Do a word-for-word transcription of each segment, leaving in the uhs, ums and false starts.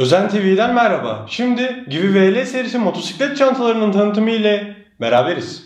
Özen T V'den merhaba. Şimdi Gibi V L serisi motosiklet çantalarının tanıtımı ile beraberiz.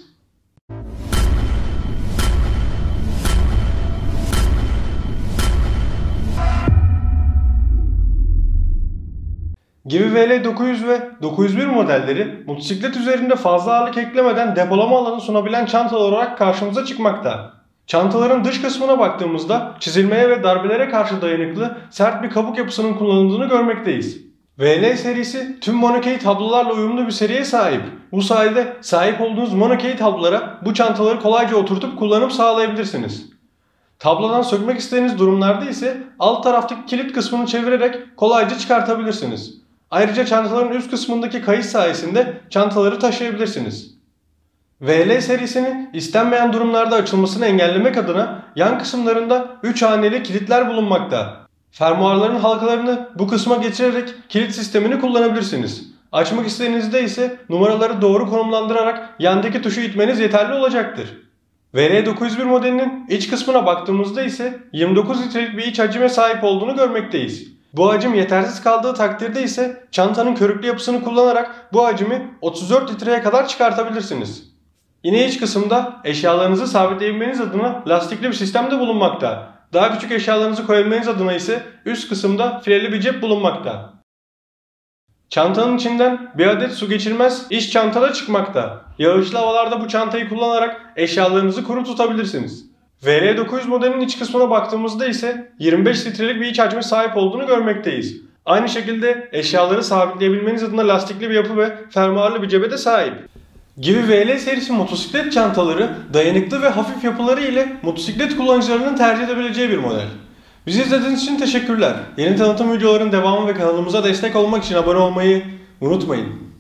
Gibi V L dokuz yüz ve dokuz yüz bir modelleri motosiklet üzerinde fazla ağırlık eklemeden depolama alanı sunabilen çantalar olarak karşımıza çıkmakta. Çantaların dış kısmına baktığımızda çizilmeye ve darbelere karşı dayanıklı sert bir kabuk yapısının kullanıldığını görmekteyiz. V L serisi tüm monokey tablolarla uyumlu bir seriye sahip. Bu sayede sahip olduğunuz monokey tablolara bu çantaları kolayca oturtup kullanım sağlayabilirsiniz. Tablodan sökmek istediğiniz durumlarda ise alt taraftaki kilit kısmını çevirerek kolayca çıkartabilirsiniz. Ayrıca çantaların üst kısmındaki kayış sayesinde çantaları taşıyabilirsiniz. V L serisinin istenmeyen durumlarda açılmasını engellemek adına yan kısımlarında üç haneli kilitler bulunmakta. Fermuarların halkalarını bu kısma geçirerek kilit sistemini kullanabilirsiniz. Açmak istediğinizde ise numaraları doğru konumlandırarak yandaki tuşu itmeniz yeterli olacaktır. V L dokuz yüz bir modelinin iç kısmına baktığımızda ise yirmi dokuz litrelik bir iç hacime sahip olduğunu görmekteyiz. Bu hacim yetersiz kaldığı takdirde ise çantanın körüklü yapısını kullanarak bu hacimi otuz dört litreye kadar çıkartabilirsiniz. Yine iç kısımda eşyalarınızı sabitleyebilmeniz adına lastikli bir sistem de bulunmakta. Daha küçük eşyalarınızı koyabilmeniz adına ise üst kısımda fileli bir cep bulunmakta. Çantanın içinden bir adet su geçirmez iç çanta da çıkmakta. Yağışlı havalarda bu çantayı kullanarak eşyalarınızı kuru tutabilirsiniz. V L dokuz yüz modelinin iç kısmına baktığımızda ise yirmi beş litrelik bir iç hacme sahip olduğunu görmekteyiz. Aynı şekilde eşyaları sabitleyebilmeniz adına lastikli bir yapı ve fermuarlı bir cebe de sahip. Gibi V L serisi motosiklet çantaları dayanıklı ve hafif yapıları ile motosiklet kullanıcılarının tercih edebileceği bir model. Bizi izlediğiniz için teşekkürler. Yeni tanıtım videoların devamı ve kanalımıza destek olmak için abone olmayı unutmayın.